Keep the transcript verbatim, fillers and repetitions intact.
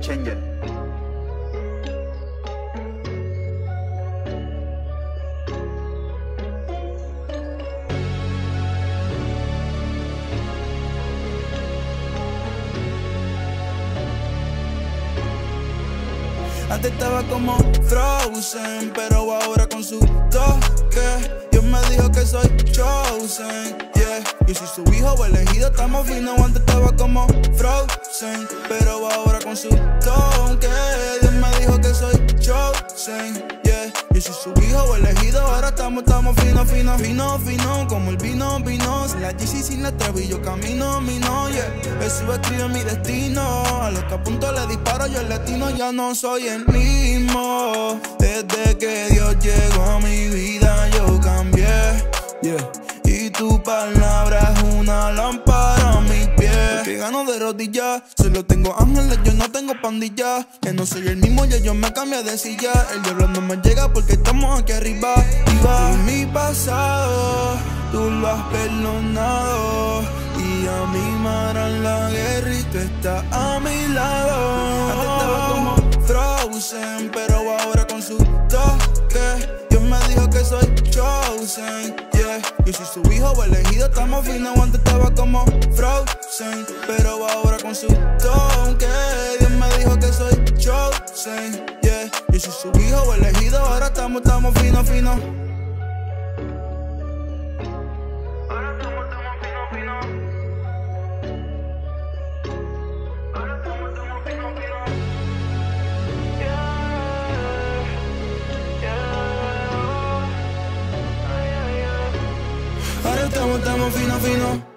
Changer. Antes estaba como Frozen, pero ahora con su toque Dios me dijo que soy chosen, yeah. Yo soy su hijo elegido, estamos finos. Antes estaba como Frozen, pero ahora con su toque Dios me dijo que soy chosen, yeah. Yo soy su hijo elegido, ahora estamos, estamos fino, fino, fino, fino, como el vino, vino. Sin la Yeezy, sin la Travis, yo camino, mino, yeah. Jesús escribe mi destino. A los que a punto le disparo, yo el latino ya no soy el mismo. Desde que Dios llegó a mi vida, yo cambié, yeah. Y tu palabra es una lámpara a mis pies. Porque gano de rodillas, solo tengo ángeles, yo no tengo pandillas. Que no soy el mismo, ya yo me cambié de silla. El diablo no me llega porque estamos aquí arriba. Y va en mi pasado, tú lo has perdonado. Y a mí me harán la guerra y tú estás a mi lado. Antes estaba como Frozen, pero ahora con su toque Dios me dijo que soy chosen, yeah. Yo soy su hijo elegido, estamos finos. Antes estaba como Frozen, pero ahora con su toque Dios me dijo que soy chosen, yeah. Yo soy su hijo elegido, ahora estamos, estamos finos, finos. Ahora estamos, estamos fino, fino.